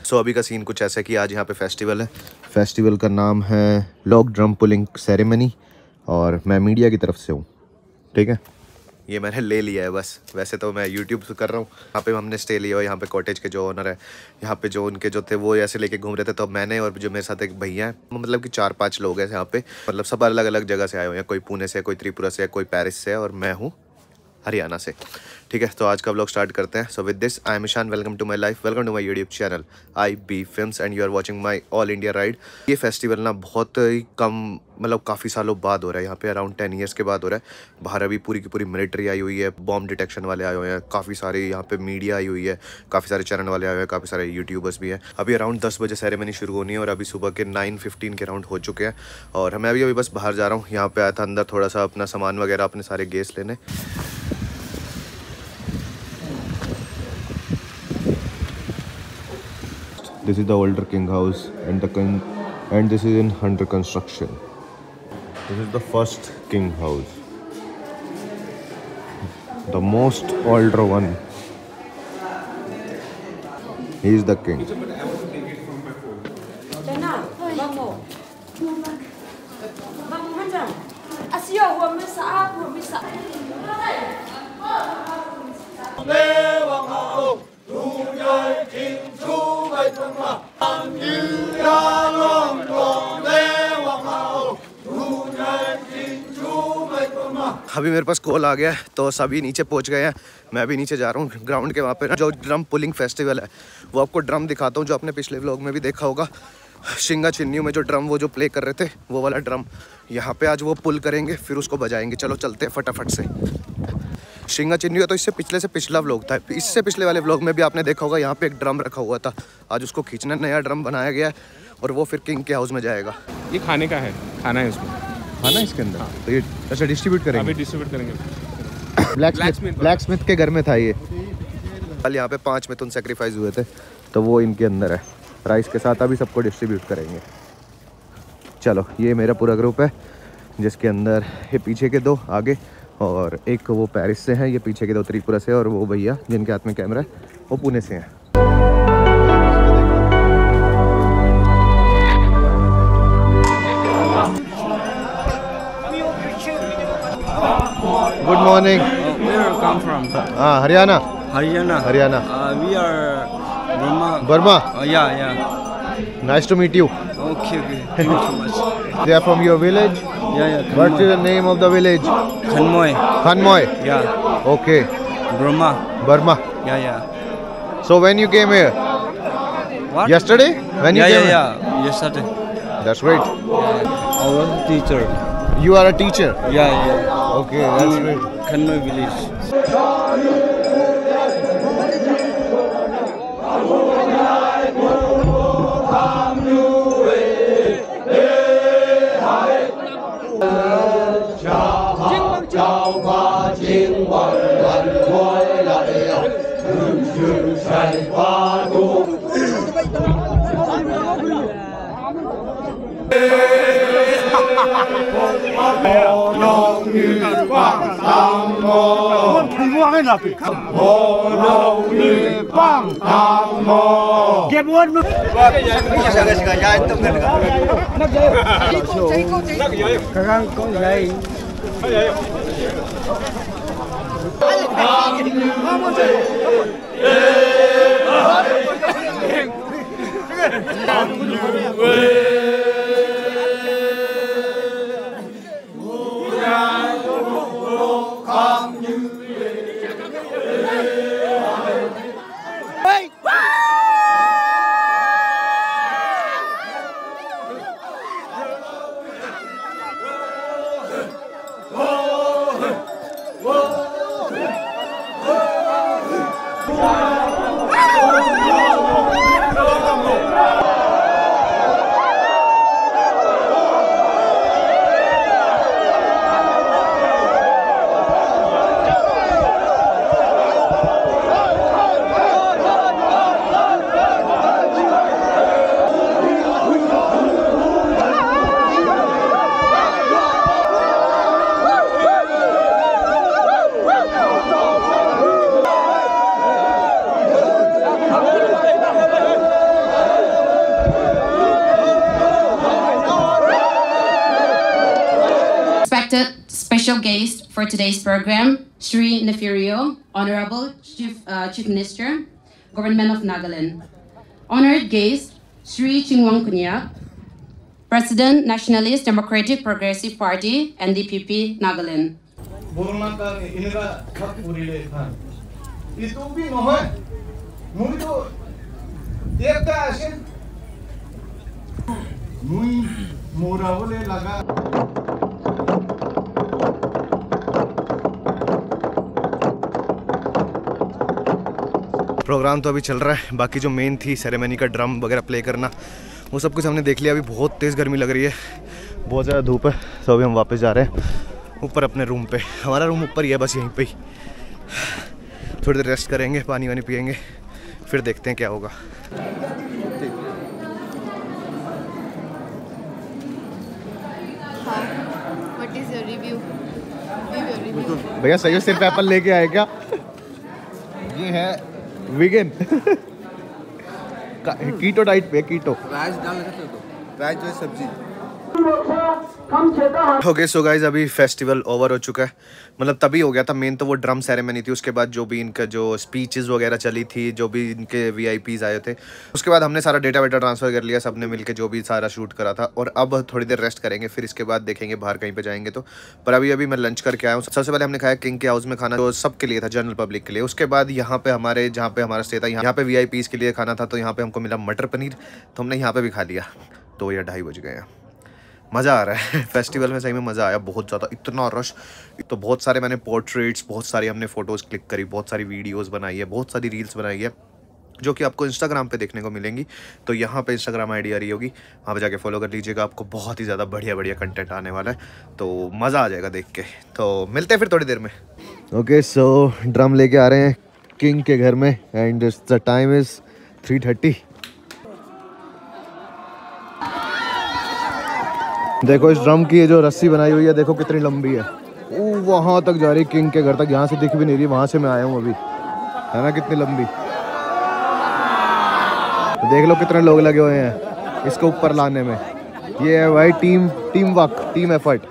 सो अभी का सीन कुछ ऐसा कि आज यहाँ पे फेस्टिवल है। फेस्टिवल का नाम है लॉक ड्रम पुलिंग सेरेमनी और मैं मीडिया की तरफ से हूँ, ठीक है। ये मैंने ले लिया है बस, वैसे तो मैं यूट्यूब से कर रहा हूँ। यहाँ पे हमने स्टे लिया हुआ, यहाँ पे कॉटेज के जो ओनर है, यहाँ पे जो उनके जो थे वो ऐसे लेके घूम रहे थे। तो मैंने और जो मेरे साथ एक भैया है, मतलब कि 4-5 लोग हैं यहाँ पे, मतलब सब अलग अलग जगह से आए हुए हैं। कोई पुणे से, कोई त्रिपुरा से, कोई पेरिस से और मैं हूँ हरियाणा से, ठीक है। तो आज का व्लॉग स्टार्ट करते हैं। So with this I am Ishan, welcome to my life, welcome to my YouTube channel IB films and you are watching my all India ride. ये फेस्टिवल ना बहुत ही कम, मतलब काफ़ी सालों बाद हो रहा है यहाँ पे, अराउंड 10 ईयर्स के बाद हो रहा है। बाहर अभी पूरी की पूरी मिलिट्री आई हुई है, बॉम्ब डिटेक्शन वाले आए हुए हैं, काफ़ी सारी यहाँ पे मीडिया आई हुई है, काफ़ी सारे चैनल वाले आए हुए हैं, काफ़ी सारे यूट्यूबर्स भी हैं। अभी अराउंड 10 बजे सेरेमनी शुरू होनी है और अभी सुबह के 9:15 के राउंड हो चुके हैं। और मैं अभी बस बाहर जा रहा हूँ। यहाँ पे आया था अंदर थोड़ा सा अपना सामान वगैरह, अपने सारे गेस्ट लेने। This is the older king house and this is in under construction. This is the first king house, the most older one. He is the king. अभी मेरे पास कॉल आ गया है तो सभी नीचे पहुंच गए हैं। मैं भी नीचे जा रहा हूँ ग्राउंड के वहाँ पे ना जो ड्रम पुलिंग फेस्टिवल है, वो आपको ड्रम दिखाता हूँ जो आपने पिछले व्लॉग में भी देखा होगा। शिंगा चिन्नियों में जो ड्रम वो जो प्ले कर रहे थे, वो वाला ड्रम यहाँ पे आज वो पुल करेंगे, फिर उसको बजाएंगे। चलो चलते हैं फटाफट से। शिंगा चिन्नियों तो इससे पिछला व्लॉग था, इससे पिछले वाले व्लॉग में भी आपने देखा होगा यहाँ पे एक ड्रम रखा हुआ था। आज उसको खींचना, नया ड्रम बनाया गया है और वो फिर किंग के हाउस में जाएगा। ये खाने का है, खाना है उसमें, खाना इसके अंदर। हाँ। तो ये अच्छा डिस्ट्रीब्यूट करेंगे, अभी डिस्ट्रीब्यूट करेंगे। ब्लैक स्मिथ के घर में था ये। कल यहाँ पे 5 मिथुन सेक्रीफाइस हुए थे तो वो इनके अंदर है, राइस के साथ अभी सबको डिस्ट्रीब्यूट करेंगे। चलो, ये मेरा पूरा ग्रुप है जिसके अंदर ये पीछे के 2 आगे और एक वो पेरिस से हैं, ये पीछे के 2 त्रिपुरा से और वो भैया जिनके हाथ में कैमरा है वो पुणे से हैं। Good morning. Where you come from? Haryana. Haryana. We are Burma. Yeah. Nice to meet you. Okay. Thank you so much. They are from your village? Yeah. What's the name of the village? Khanmoy. Yeah. Okay. Burma. Yeah. So when you came here? What? Yesterday? When you came here? Yeah. Yesterday. That's great. Yeah. Our teacher. You are a teacher? Yeah. Okay, that's great. Khanmoy village. special guest for today's program, Sri Nefirio, Honorable Chief Minister, Government of Nagaland. Honored guest, Sri Chingwang Kunyak, President, Nationalist Democratic Progressive Party, NDPP, Nagaland. Programme तो अभी चल रहा है, बाकी जो main थी ceremony का drum वगैरह प्ले करना, वो सब कुछ हमने देख लिया। अभी बहुत तेज़ गर्मी लग रही है, बहुत ज़्यादा धूप है, तो अभी हम वापस जा रहे हैं ऊपर अपने रूम पे। हमारा रूम ऊपर ही है, बस यहीं पे ही। थोड़ी देर रेस्ट करेंगे, पानी वानी पियेंगे, फिर देखते हैं क्या होगा। What is your review? भैया सही हो, सिर पे एप्पल लेके आए क्या? ये है वीगन कीटो डाइट पे, कीटो राइस जो सब्जी। ओके सो गाइज, अभी फेस्टिवल ओवर हो चुका है, मतलब तभी हो गया था। मेन तो वो ड्रम सेरेमनी थी, उसके बाद जो भी इनका जो स्पीचेस वगैरह चली थी, जो भी इनके वीआईपीज आए थे, उसके बाद हमने सारा डेटा वेटा ट्रांसफ़र कर लिया, सबने मिलके जो भी सारा शूट करा था। और अब थोड़ी देर रेस्ट करेंगे, फिर इसके बाद देखेंगे बाहर कहीं पे जाएंगे तो। पर अभी मैं लंच करके आया हूँ। सबसे पहले हमने खाया किंग के हाउस में खाना, जो सबके लिए था, जनरल पब्लिक के लिए। उसके बाद यहाँ पे हमारे जहाँ पे हमारा स्टे था, यहाँ पे वीआईपीज के लिए खाना था, तो यहाँ पे हमको मिला मटर पनीर, तो हमने यहाँ पे भी खा लिया। तो ये 2:30 बज गए हैं। मज़ा आ रहा है फेस्टिवल में, सही में मज़ा आया बहुत ज़्यादा। इतना रश, तो बहुत सारे मैंने पोर्ट्रेट्स, बहुत सारी हमने फ़ोटोज़ क्लिक करी, बहुत सारी वीडियोज़ बनाई है, बहुत सारी रील्स बनाई है, जो कि आपको इंस्टाग्राम पे देखने को मिलेंगी। तो यहाँ पे इंस्टाग्राम आईडी आ रही होगी, वहाँ पे जाके फॉलो कर लीजिएगा। आपको बहुत ही ज़्यादा बढ़िया कंटेंट आने वाला है, तो मज़ा आ जाएगा देख के। तो मिलते हैं फिर थोड़ी देर में। ओके सो ड्रम लेके आ रहे हैं किंग के घर में, एंड द टाइम इज़ 3:30। देखो इस ड्रम की ये जो रस्सी बनाई हुई है, देखो कितनी लंबी है, वो वहाँ तक जा रही है किंग के घर तक। यहाँ से दिख भी नहीं रही, वहाँ से मैं आया हूँ अभी, है ना, कितनी लंबी। तो देख लो कितने लोग लगे हुए हैं इसको ऊपर लाने में। ये है भाई टीम वर्क, टीम एफर्ट।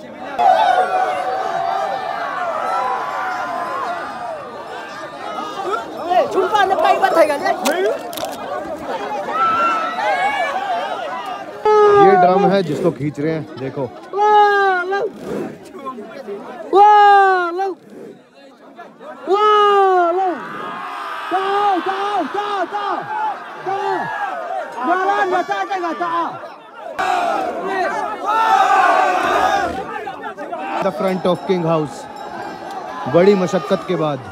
ये ड्रम है जिसको खींच रहे हैं, देखो। The front of king house, बड़ी मशक्कत के बाद।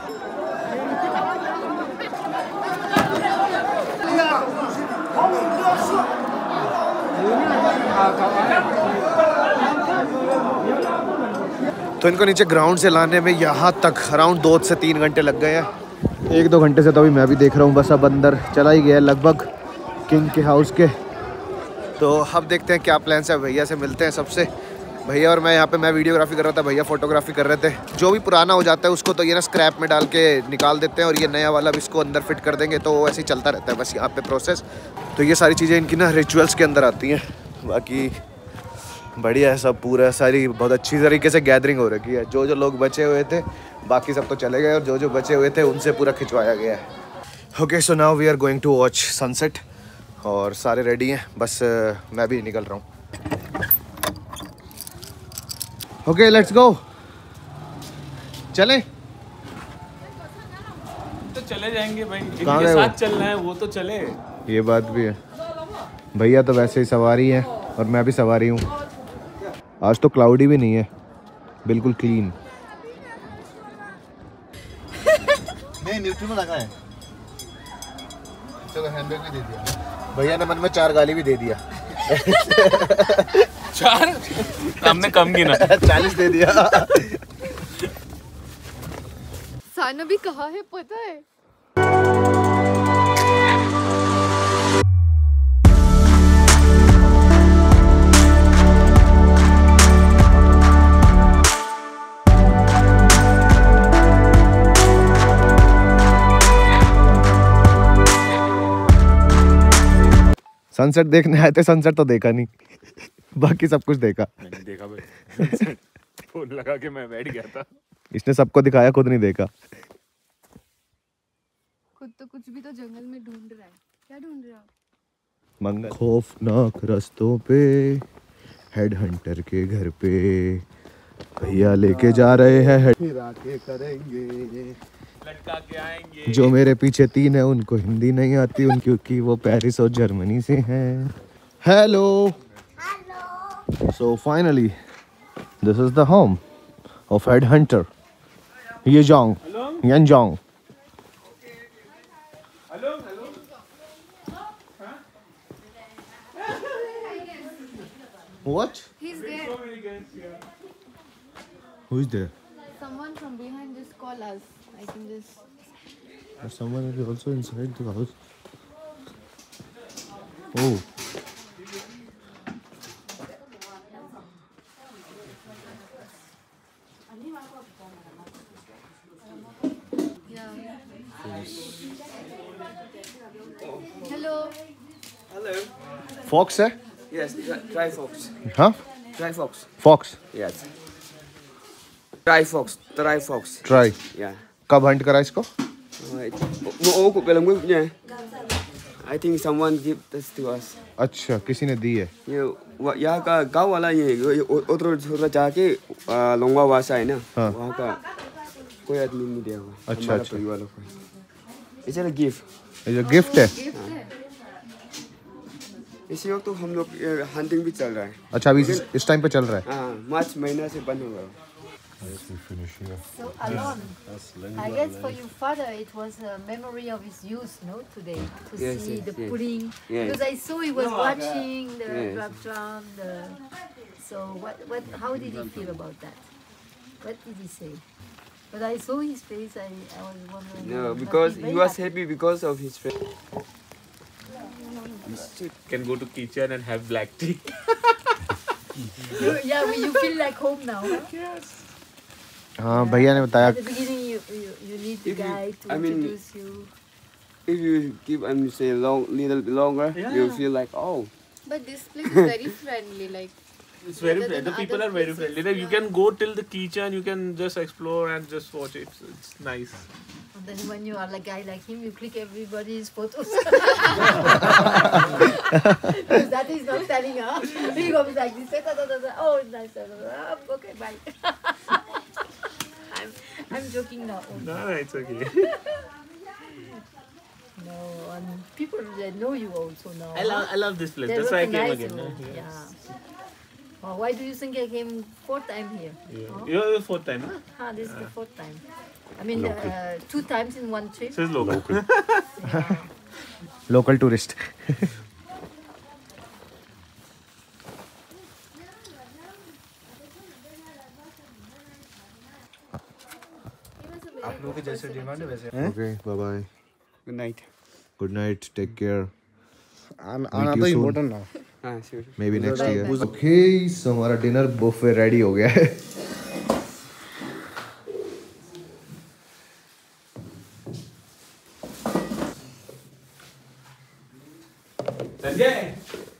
तो इनको नीचे ग्राउंड से लाने में यहाँ तक अराउंड 2 से 3 घंटे लग गए हैं। 1-2 घंटे से तो अभी मैं भी देख रहा हूँ, बस अब अंदर चला ही गया लगभग किंग के हाउस के। तो अब देखते हैं क्या प्लान्स है। भैया से मिलते हैं सबसे। भैया और मैं यहाँ पे, मैं वीडियोग्राफी कर रहा था, भैया फोटोग्राफी कर रहे थे। जो भी पुराना हो जाता है उसको तो ये ना स्क्रैप में डाल के निकाल देते हैं, और ये नया वाला भी इसको अंदर फिट कर देंगे, तो ऐसे ही चलता रहता है बस यहाँ पे प्रोसेस। तो ये सारी चीज़ें इनकी ना रिचुअल्स के अंदर आती हैं। बाकी बढ़िया है सब, पूरा सारी बहुत अच्छी तरीके से गैदरिंग हो रखी है। जो लोग बचे हुए थे, बाकी सब तो चले गए, और जो बचे हुए थे उनसे पूरा खिंचवाया गया है। Okay so now we are going to watch sunset, और सारे रेडी हैं, बस मैं भी निकल रहा हूँ। ओके लेट्स गो, चलें। तो चले जाएंगे भाई, कहाँ इनके गए वो? साथ चलना है, वो तो चले। ये बात भी है, भैया तो वैसे ही सवारी है और मैं भी सवारी हूँ। आज तो क्लाउडी भी नहीं है, बिल्कुल क्लीन। नहीं न्यूट्रल में लगा है, तो हैंडबैग भी दे दिया भैया ने, मन में 4 गाली भी दे दिया। 4 हमने कम गिना। 40 दे दिया। सानू भी कहा है पता है। सनसेट देखने आए थे, सनसेट तो देखा नहीं, बाकी सब कुछ देखा। मैंने देखा भाई। फोन लगा के मैं बैठ गया था। इसने सबको दिखाया, खुद नहीं देखा। खुद तो कुछ भी तो जंगल में ढूंढ रहा है। क्या ढूंढ रहा है? मंगल। खौफनाक रास्तों पे, हेड हंटर के घर पे भैया लेके जा रहे हैं। फिरा के करेंगे, लटका के आएंगे। जो मेरे पीछे 3 है उनको हिंदी नहीं आती क्योंकि वो पेरिस और जर्मनी से हैं। Hello. So finally this is the home of head hunter ये जोंग यन जोंग। What? He's there. Who is there? Someone from behind just call us. I can just. There's someone also inside the house. Oh. Hello. Hello. Fox है? Yes, try fox. हाँ? Try fox. Fox. Yes. Try fox. Try fox. Try. Yeah. कब hunt करा इसको? Nó của về làm quyết nha. I think someone give this to us. अच्छा, किसी ने दी है। ये यहाँ का गाँव वाला ये उधर थोड़ा जाके लोंगा वासा है ना, हाँ। वहाँ का कोई आदमी नहीं दिया हुआ। अच्छा, हमारा अच्छा। परिवार लोग को। It's a gift. ये गिफ्ट है। इसी वक्त तो हम लोग हंटिंग भी चल रहा है। अच्छा, अभी इस टाइम पे चल रहा है। हाँ, मार्च महीना से बंद होगा। So Alon, I guess for your father it was a memory of his youth, no? Today to Yes, see yes, the yes. pudding, Yes. because I saw he was watching the Yes. drop drum. So how did he feel about that? What did he say? But I saw his face. I was wondering. No, must be because very he was happy because of his friend. Can go to kitchen and have black tea. Yeah, you feel like home now. Huh? हाँ, भैया ने बताया। At the beginning, you need the If you- guy to I mean- introduce you. If you give say little bit longer, you feel like oh. But this place is very friendly. Like It's very Other than the people other are very places, friendly. Like, you yeah. can go till the kitchen, you can just explore and just watch it. It's nice. And then when you are like guy like him, you click everybody's photos. Because that is not telling her. He goes like this. Oh, it's nice. Okay, bye. I'm joking now. No, it's okay. No, and people they know you also now. I love this place. They That's why I came recognize again. you. Yeah. Oh, why do you think I came 4th time here? Yeah. Huh? You're the 4th time, huh? Ah, this is the 4th time. I mean, 2 times in one trip. So it's local. Yeah. Local tourist. आप लोगों के जैसे demand है वैसे। Okay, bye bye. Good night. Good night, take care. आना तो important ना। हाँ, sure. Maybe next year. Okay, so हमारा डिनर बुफे रेडी हो गया है। Sanjay.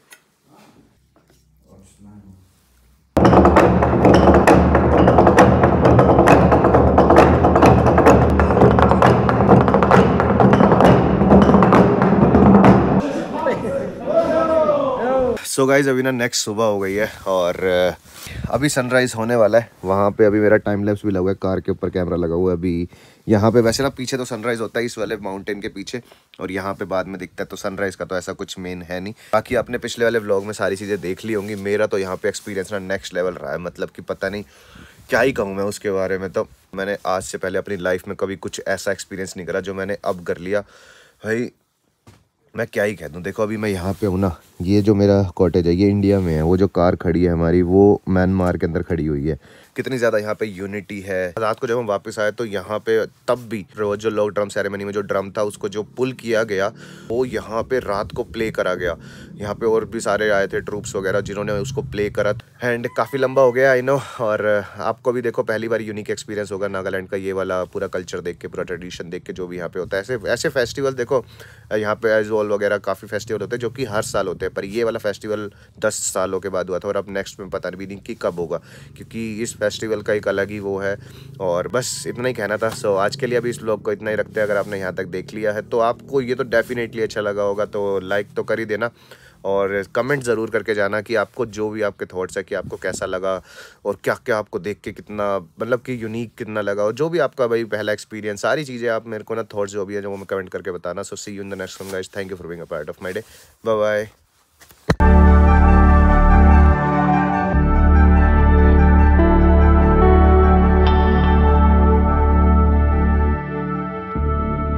सो गाइज अभी ना नेक्स्ट सुबह हो गई है और अभी सनराइज़ होने वाला है। वहाँ पे अभी मेरा टाइम लैप्स भी लगा हुआ है, कार के ऊपर कैमरा लगा हुआ है अभी यहाँ पे। वैसे ना पीछे तो सनराइज़ होता है इस वाले माउंटेन के पीछे, और यहाँ पे बाद में दिखता है, तो सनराइज़ का तो ऐसा कुछ मेन है नहीं। बाकी आपने पिछले वाले व्लॉग में सारी चीज़ें देख ली होंगी। मेरा तो यहाँ पे एक्सपीरियंस ना नेक्स्ट लेवल रहा है, मतलब कि पता नहीं क्या ही कहूँ मैं उसके बारे में। तो मैंने आज से पहले अपनी लाइफ में कभी कुछ ऐसा एक्सपीरियंस नहीं करा जो मैंने अब कर लिया भाई। मैं क्या ही कह दूँ। देखो अभी मैं यहाँ पे हूँ ना, ये जो मेरा कॉटेज है ये इंडिया में है, वो जो कार खड़ी है हमारी वो म्यांमार के अंदर खड़ी हुई है। कितनी ज़्यादा यहाँ पे यूनिटी है। रात को जब हम वापस आए तो यहाँ पे तब भी जो लॉक ड्रम सेरेमनी में जो ड्रम था उसको जो पुल किया गया वो यहाँ पे रात को प्ले करा गया। यहाँ पे और भी सारे आए थे ट्रूप्स वगैरह जिन्होंने उसको प्ले करा। एंड काफ़ी लंबा हो गया आई नो, और आपको भी देखो पहली बार यूनिक एक्सपीरियंस होगा नागालैंड का, ये वाला पूरा कल्चर देख के, पूरा ट्रेडिशन देख के जो भी यहाँ पे होता है। ऐसे फेस्टिवल देखो यहाँ पे एजोल वगैरह काफ़ी फेस्टिवल होते हैं जो कि हर साल होते हैं, पर ये वाला फेस्टिवल 10 सालों के बाद हुआ था और अब नेक्स्ट में पता भी नहीं कि कब होगा, क्योंकि इस फेस्टिवल का एक अलग ही वो है। और बस इतना ही कहना था। सो आज के लिए अभी इस व्लॉग को इतना ही रखते हैं। अगर आपने यहाँ तक देख लिया है तो आपको ये तो डेफिनेटली अच्छा लगा होगा, तो लाइक तो कर ही देना और कमेंट ज़रूर करके जाना कि आपको जो भी आपके थॉट्स है कि आपको कैसा लगा और क्या क्या आपको देख के कितना मतलब कि यूनिक कितना लगा, और जो भी आपका भाई पहला एक्सपीरियंस, सारी चीज़ें आप मेरे को ना थॉट्स जो भी है जो मैं कमेंट करके बताना। So see you in the next one guys, thank you for being a part of my day, bye bye.